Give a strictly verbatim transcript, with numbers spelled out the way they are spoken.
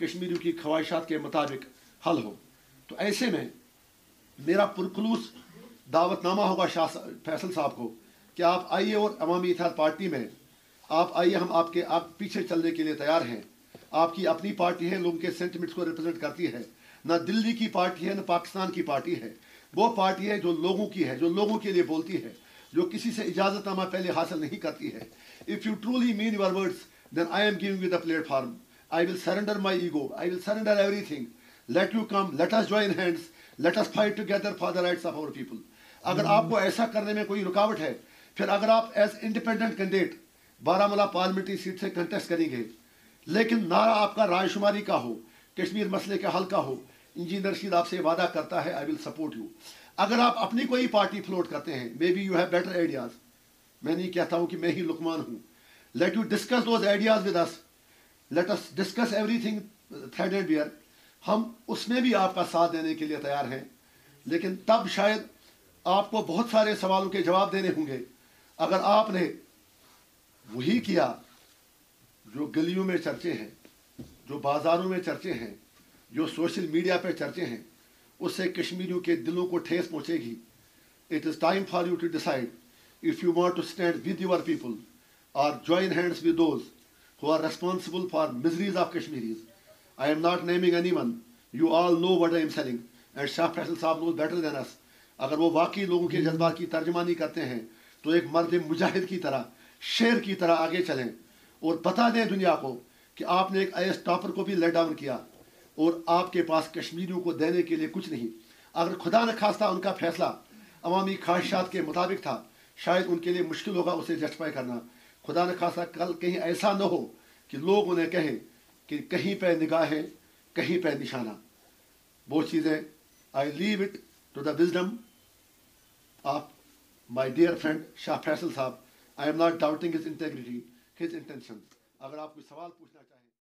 कश्मीरियों की ख्वाहिशात के मुताबिक हल हो। तो ऐसे में मेरा पुरखलूस दावतनामा होगा शाह फैसल साहब को कि आप आइए और अवामी इत्तेहाद पार्टी में आप आइए, हम आपके आप पीछे चलने के लिए तैयार हैं। आपकी अपनी पार्टी है, लोगों के सेंटिमेंट्स को रिप्रेजेंट करती है, ना दिल्ली की पार्टी है, ना पाकिस्तान की पार्टी है। वो पार्टी है जो लोगों की है, जो लोगों के लिए बोलती है, जो किसी से इजाज़तनामा पहले हासिल नहीं करती है। If you truly mean your words then I am giving you the platform. I will surrender my ego, I will surrender everything. Let you come, let us join hands, let us fight together for the rights of our people. अगर आपको ऐसा करने में कोई रुकावट है, फिर अगर आप as independent candidate Baramulla parliamentary seat से कंटेस्ट करेंगे, लेकिन नारा आपका रायशुमारी का हो, कश्मीर मसले के हल का हो, इंजीनियर रशीद आपसे वादा करता है आई विल सपोर्ट यू। अगर आप अपनी कोई पार्टी फ्लोट करते हैं, may be you have better ideas, मैं नहीं कहता हूं कि मैं ही लुकमान हूं। Let you discuss those ideas with us, let us discuss everything thread and bare. हम उसमें भी आपका साथ देने के लिए तैयार हैं, लेकिन तब शायद आपको बहुत सारे सवालों के जवाब देने होंगे। अगर आपने वही किया जो गलियों में चर्चे हैं, जो बाजारों में चर्चे हैं, जो सोशल मीडिया पे चर्चे हैं, उससे कश्मीरियों के दिलों को ठेस पहुंचेगी। It is time for you to decide if you want to stand with your people और join hands with those who are responsible for miseries of Kashmiris. I am not naming anyone, you all know what I am selling and Shah Faesal साहब knows better than us. अगर वो वाकई लोगों के जज्बात की तर्जमानी करते हैं तो एक मर्द मुजाहिद की तरह, शेर की तरह आगे चलें और बता दें दुनिया को कि आपने एक आई एस टॉपर को भी लेट डाउन किया और आपके पास कश्मीरियों को देने के लिए कुछ नहीं। अगर खुदा न खास्ता उनका फैसला अवामी ख्वाहिशात के मुताबिक था, शायद उनके लिए मुश्किल होगा उसे जस्टिफाई करना। खुदा न खास्ता कल कहीं ऐसा न हो कि लोग उन्हें कहें कि कहीं पे निगाहें, कहीं पे निशाना। वो चीज़ें I leave it to the wisdom of my dear friend Shah Faesal साहब। I am not doubting his integrity, his intention. अगर आप कोई सवाल पूछना चाहें